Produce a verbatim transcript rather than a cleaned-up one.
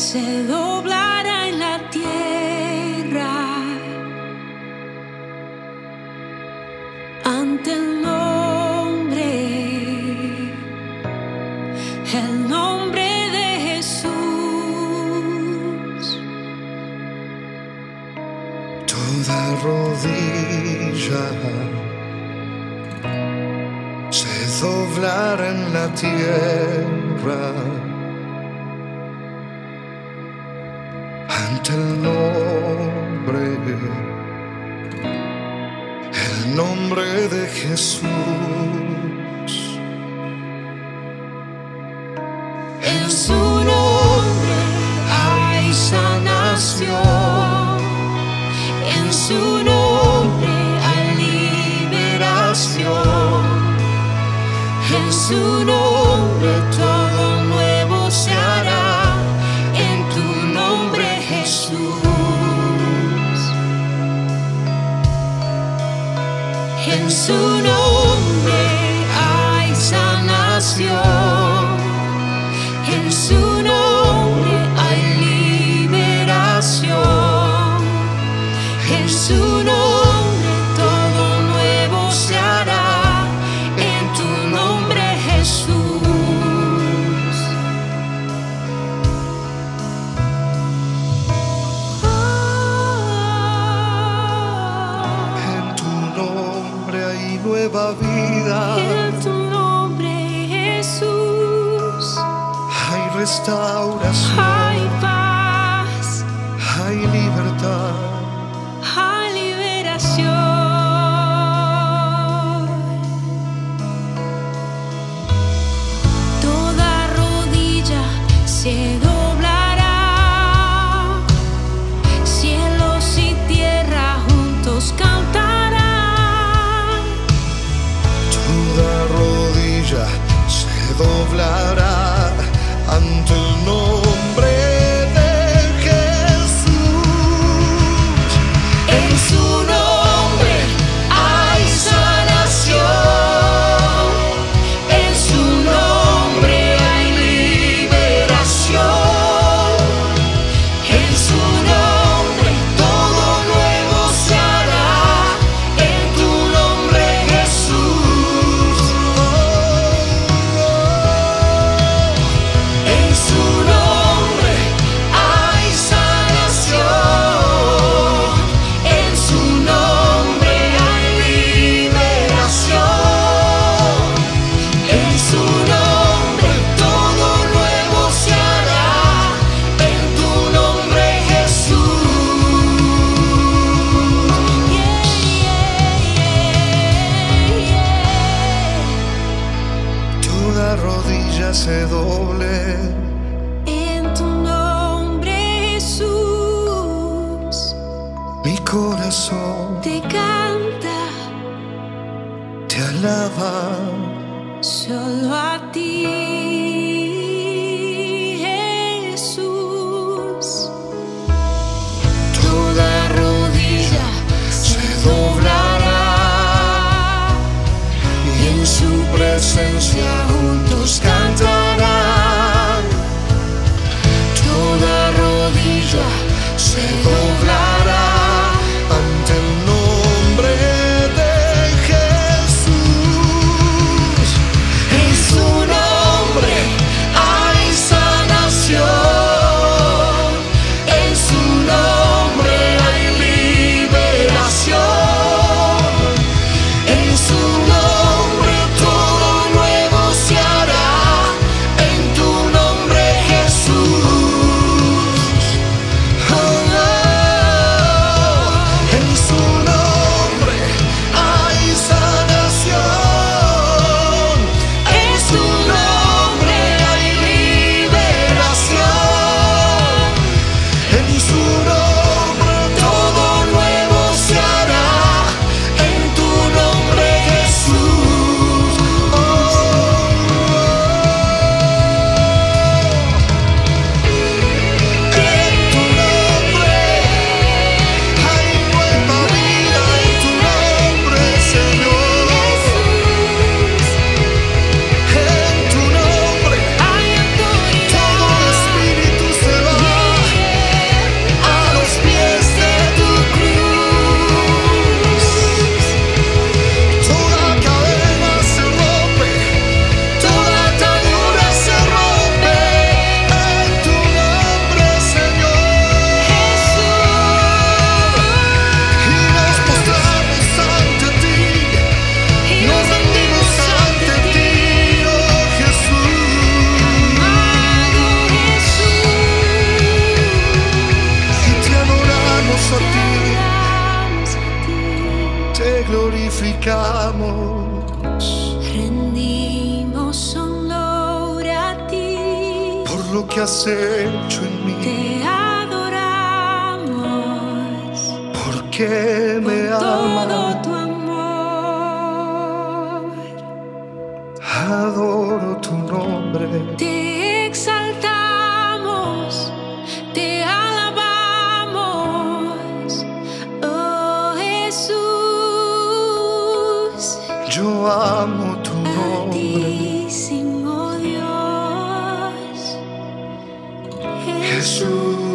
se doblará en la tierra ante el nombre, el nombre de Jesús. Toda rodilla se doblará en la tierra ante el nombre, el nombre de Jesús. En su nombre hay sanación, en su nombre hay liberación, en su nombre todo nuevo se hará. En tu nombre, Jesús. En su nombre hay sanación, en su nombre hay liberación, en su nombre todo nuevo se hará. En tu nombre, Jesús. En tu nombre hay nueva vida, En tu nombre, Jesús, hay restauración, hay paz, hay libertad. hay liberación. Toda rodilla se doblará, cielos y tierra juntos cantarán. Toda rodilla se doblará ante el nombre de Jesús. En su nombre hay sanación, en su nombre hay liberación, en su nombre todo nuevo se hará. En tu nombre, Jesús. En su nombre hay sanación, en su nombre hay liberación, en su nombre todo nuevo se hará. En tu nombre, Jesús. Yeah, yeah, yeah. Toda rodilla se doble En tu nombre, Jesús, mi corazón te canta te alaba. solo a ti, Jesús. Toda rodilla se doblará y en su presencia juntos cantarán. Toda rodilla se doblará Ante el nombre de Jesús. en su nombre hay sanación, en su nombre hay liberación, en su nombre todo nuevo se lo que has hecho en mí. Te adoramos Porque me con todo amas. tu amor. Adoro tu nombre. Te exaltamos, te alabamos, oh Jesús. Yo amo tu nombre. Altísimo Dios, Jesús.